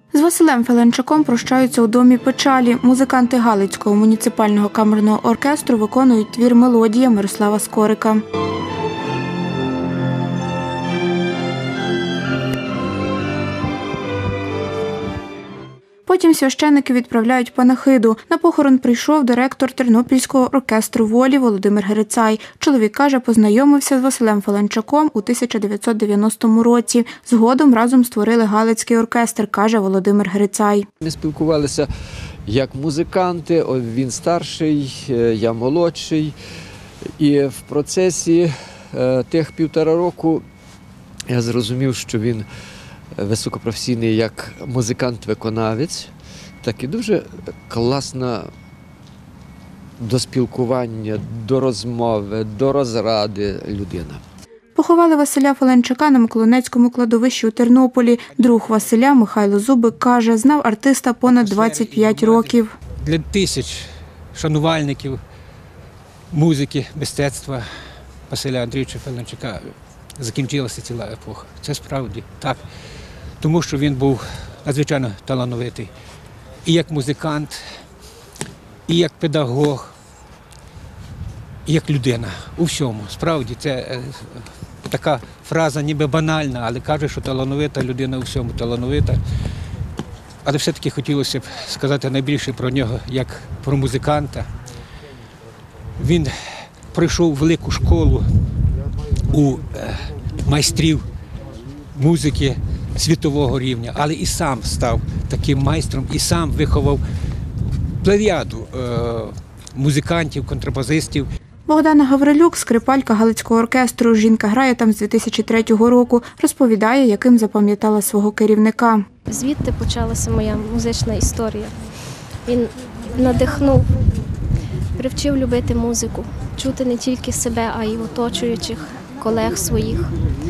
З Василем Феленчаком прощаються у Домі печалі. Музиканти Галицького муніципального камерного оркестру виконують твір «Мелодія» Мирослава Скорика. Потім священники відправляють панахиду. На похорон прийшов директор Тернопільського оркестру волі Володимир Грицай. Чоловік каже, познайомився з Василем Феленчаком у 1990 році. Згодом разом створили Галицький оркестр, каже Володимир Грицай. Ми спілкувалися як музиканти, він старший, я молодший. І в процесі тих 1,5 року я зрозумів, що він високопрофесійний як музикант-виконавець, так і дуже класна до спілкування, до розмови, до розради людина. Поховали Василя Феленчака на Миколинецькому кладовищі у Тернополі. Друг Василя Михайло Зубик каже, знав артиста понад 25 років. Для тисяч шанувальників музики, мистецтва Василя Андрійовича Феленчака закінчилася ціла епоха. Це справді так. Тому що він був надзвичайно талановитий. І як музикант, і як педагог, і як людина. У всьому. Справді, це така фраза ніби банальна, але каже, що талановита людина у всьому талановита. Але все-таки хотілося б сказати найбільше про нього, як про музиканта. Він пройшов велику школу у майстрів музики світового рівня, але і сам став таким майстром, і сам виховав плеяду музикантів, контрабасистів. Богдана Гаврилюк – скрипалька Галицького оркестру. Жінка грає там з 2003 року. Розповідає, яким запам'ятала свого керівника. Звідти почалася моя музична історія. Він надихнув, привчив любити музику, чути не тільки себе, а й оточуючих, колег своїх.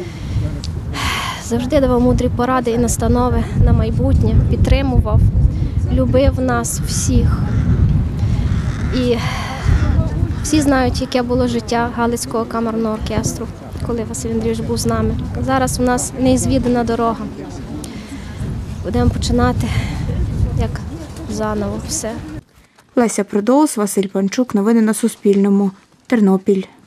Завжди давав мудрі поради і настанови на майбутнє, підтримував, любив нас всіх. І всі знають, яке було життя Галицького камерного оркестру, коли Василь Андрійович був з нами. Зараз у нас неізвідана дорога. Будемо починати, як заново все. Леся Придоус, Василь Панчук. Новини на Суспільному. Тернопіль.